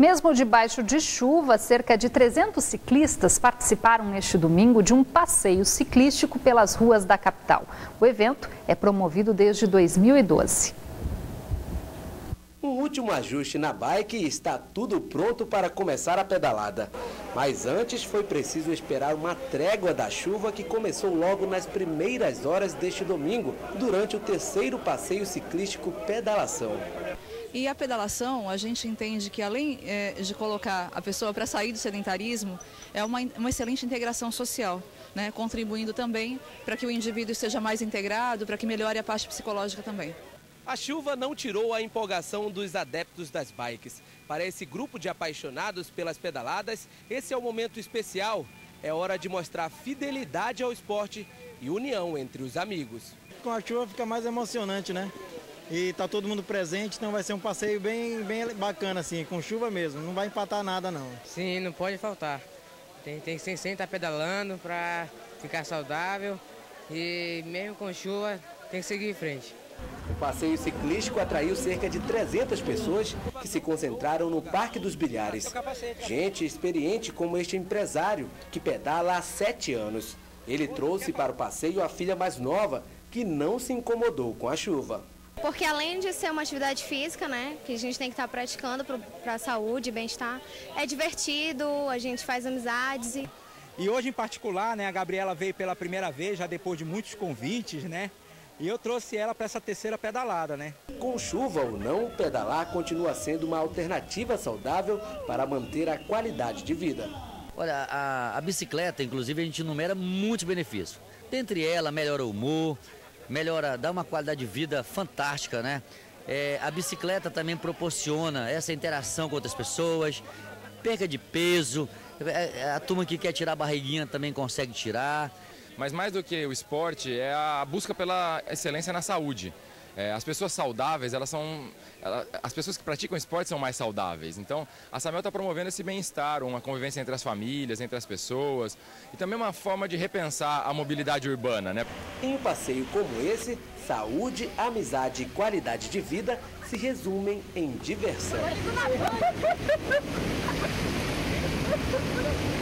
Mesmo debaixo de chuva, cerca de 300 ciclistas participaram neste domingo de um passeio ciclístico pelas ruas da capital. O evento é promovido desde 2012. Um último ajuste na bike e está tudo pronto para começar a pedalada. Mas antes foi preciso esperar uma trégua da chuva que começou logo nas primeiras horas deste domingo, durante o terceiro passeio ciclístico Pedalação. E a pedalação, a gente entende que além de colocar a pessoa para sair do sedentarismo, é uma excelente integração social, né? Contribuindo também para que o indivíduo esteja mais integrado, para que melhore a parte psicológica também. A chuva não tirou a empolgação dos adeptos das bikes. Para esse grupo de apaixonados pelas pedaladas, esse é o momento especial. É hora de mostrar fidelidade ao esporte e união entre os amigos. Com a chuva fica mais emocionante, né? E tá todo mundo presente, então vai ser um passeio bem bacana, assim, com chuva mesmo. Não vai empatar nada, não. Sim, não pode faltar. Tem que sempre estar pedalando para ficar saudável e mesmo com chuva tem que seguir em frente. O passeio ciclístico atraiu cerca de 300 pessoas que se concentraram no Parque dos Bilhares. Gente experiente como este empresário, que pedala há 7 anos. Ele trouxe para o passeio a filha mais nova, que não se incomodou com a chuva. Porque além de ser uma atividade física, né, que a gente tem que estar praticando para a saúde e bem-estar, é divertido, a gente faz amizades. E hoje em particular, né, a Gabriela veio pela primeira vez, já depois de muitos convites, né? E eu trouxe ela para essa terceira pedalada, né? Com chuva ou não, pedalar continua sendo uma alternativa saudável para manter a qualidade de vida. Olha, a bicicleta, inclusive, a gente enumera muitos benefícios. Dentre elas, melhora o humor, dá uma qualidade de vida fantástica, né? A bicicleta também proporciona essa interação com outras pessoas, perca de peso, a turma que quer tirar a barriguinha também consegue tirar. Mas mais do que o esporte, é a busca pela excelência na saúde. As pessoas saudáveis, as pessoas que praticam esporte são mais saudáveis. Então, a Samel está promovendo esse bem-estar, uma convivência entre as famílias, entre as pessoas e também uma forma de repensar a mobilidade urbana, né? Em um passeio como esse, saúde, amizade e qualidade de vida se resumem em diversão.